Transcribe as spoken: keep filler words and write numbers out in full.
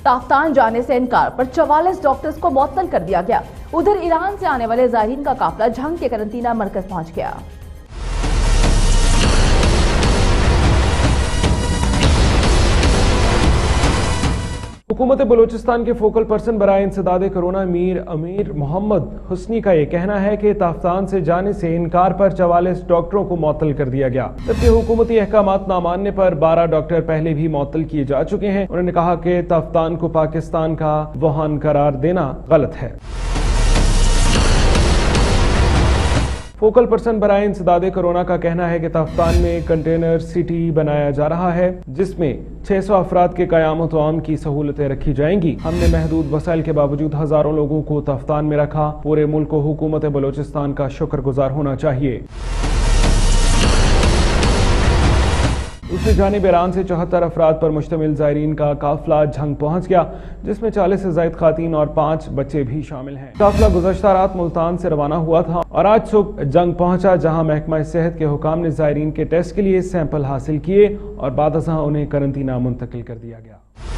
ताफ्तान जाने से इनकार पर चवालीस डॉक्टर्स को मुअत्तल कर दिया गया। उधर ईरान से आने वाले ज़ायरीन का काफिला झंग के करंतना मरकज पहुंच गया। हुकूमत बलूचिस्तान के फोकल पर्सन बराए इंसदाद कोरोना मीर अमीर मोहम्मद हुस्नी का ये कहना है कि ताफ्तान से जाने से इनकार पर चवालीस डॉक्टरों को मुअत्तल कर दिया गया, जबकि हुकूमती अहकामात ना मानने पर बारह डॉक्टर पहले भी मुअत्तल किए जा चुके हैं। उन्होंने कहा कि ताफ्तान को पाकिस्तान का वुहान करार देना गलत है। फोकल पर्सन बराए इंसदाद कोरोना का कहना है कि ताफ्तान में कंटेनर सिटी बनाया जा रहा है, जिसमें छह सौ अफराद के क़याम तआम की सहूलतें रखी जाएंगी। हमने महदूद वसाइल के बावजूद हजारों लोगों को ताफ्तान में रखा। पूरे मुल्क को हुकूमत बलूचिस्तान का शुक्रगुजार होना चाहिए। दूसरी जानिब ईरान से चौहत्तर अफराद पर मुश्तमिल ज़ायरीन का काफिला झंग पहुंच गया, जिसमें चालीस से ज़ायद खातीन और पाँच बच्चे भी शामिल हैं। काफिला गुज़श्ता रात मुल्तान से रवाना हुआ था और आज सुबह जंग पहुंचा, जहां महकमा सेहत के हुकाम ने ज़ायरीन के टेस्ट के लिए सैंपल हासिल किए और बाद अज़ां उन्हें करंतना मुंतकिल कर दिया गया।